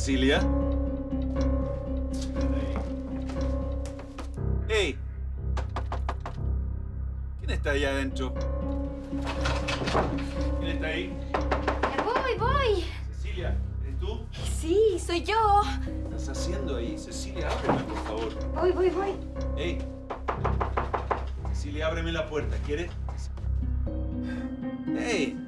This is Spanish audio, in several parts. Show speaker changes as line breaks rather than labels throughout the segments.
Cecilia. ¡Hey! ¿Quién está ahí adentro? ¿Quién está ahí?
Voy.
Cecilia, ¿eres tú?
Sí, soy yo.
¿Qué estás haciendo ahí? Cecilia, ábreme, por favor.
Voy.
¡Hey! Cecilia, ábreme la puerta, ¿quieres? ¡Hey!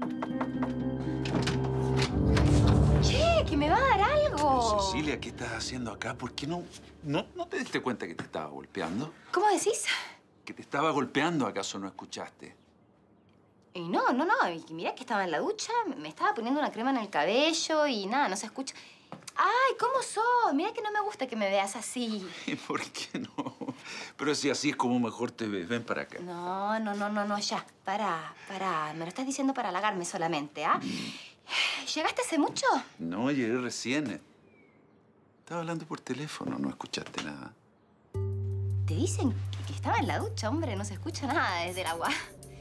Che, que me va a dar algo.
Pero, Cecilia, ¿qué estás haciendo acá? ¿Por qué no te diste cuenta que te estaba golpeando?
¿Cómo decís?
¿Que te estaba golpeando? ¿Acaso no escuchaste?
Y no. Y mirá que estaba en la ducha, me estaba poniendo una crema en el cabello y nada, no se escucha. ¡Ay, cómo sos! Mirá que no me gusta que me veas así.
¿Y por qué no? Pero si así es como mejor te ves. Ven para acá.
No, ya. Pará. Me lo estás diciendo para halagarme solamente, ¿ah? ¿Llegaste hace mucho?
No, llegué recién. Estaba hablando por teléfono, no escuchaste nada.
Te dicen que estaba en la ducha, hombre. No se escucha nada desde el agua.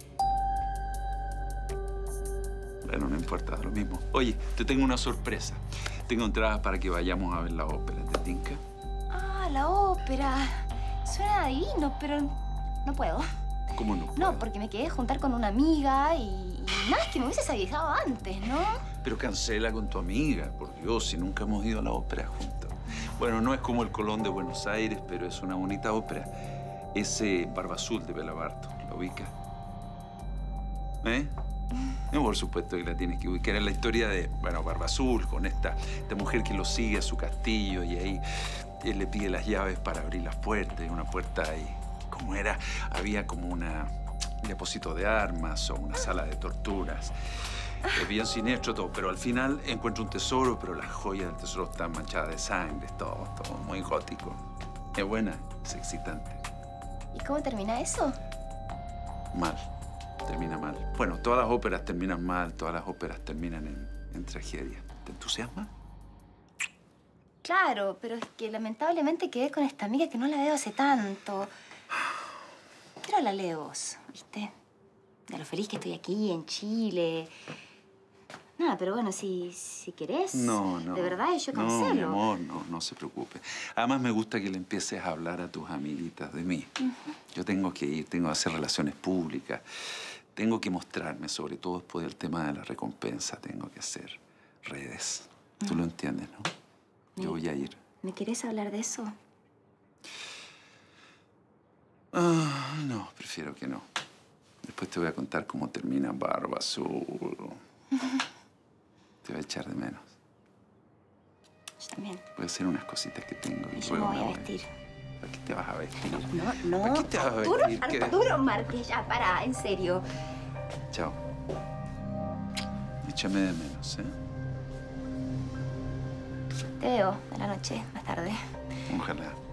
Bueno, no importa, lo mismo. Oye, te tengo una sorpresa. Tengo entradas para que vayamos a ver la ópera. ¿Te tinca?
Ah, la ópera. Suena divino, pero no puedo.
¿Cómo no?
No, porque me quedé de juntar con una amiga y nada, es que me hubieses avisado antes, ¿no?
Pero cancela con tu amiga, por Dios, si nunca hemos ido a la ópera juntos. Bueno, no es como el Colón de Buenos Aires, pero es una bonita ópera. Ese Barba Azul de Bela Bartok, ¿la ubicas? ¿Eh? No, por supuesto que la tienes que ubicar. Es la historia de, bueno, Barba Azul, con esta mujer que lo sigue a su castillo y ahí él le pide las llaves para abrir las puertas. Y una puerta ahí, ¿cómo era? Había como un depósito de armas o una sala de torturas. Es bien siniestro todo, pero al final encuentra un tesoro, pero las joyas del tesoro están manchadas de sangre, todo muy gótico. Es buena, es excitante.
¿Y cómo termina eso?
Mal. Termina mal. Bueno, todas las óperas terminan mal, todas las óperas terminan en tragedia. ¿Te entusiasma?
Claro, pero es que lamentablemente quedé con esta amiga que no la veo hace tanto. Pero la leo vos, ¿viste? De lo feliz que estoy aquí, en Chile. Nada, pero bueno, si querés...
No.
De verdad, yo cancelo.
No, mi amor, no se preocupe. Además, me gusta que le empieces a hablar a tus amiguitas de mí. Yo tengo que ir, tengo que hacer relaciones públicas. Tengo que mostrarme, sobre todo después del tema de la recompensa. Tengo que hacer redes. Tú lo entiendes, ¿no? Yo voy a ir.
¿Me querés hablar de eso?
No, prefiero que no. Después te voy a contar cómo termina Barba Azul. Te voy a echar de menos.
Yo también.
Voy a hacer unas cositas que tengo y
Yo
luego
me voy a
voy.
vestir.
¿Para qué te vas a vestir?
No.
¿Para qué te vas a vestir?
Arturo Márquez, ya, pará, en serio.
Chao. Échame de menos, ¿eh?
Te veo a la noche, más tarde.
Ojalá.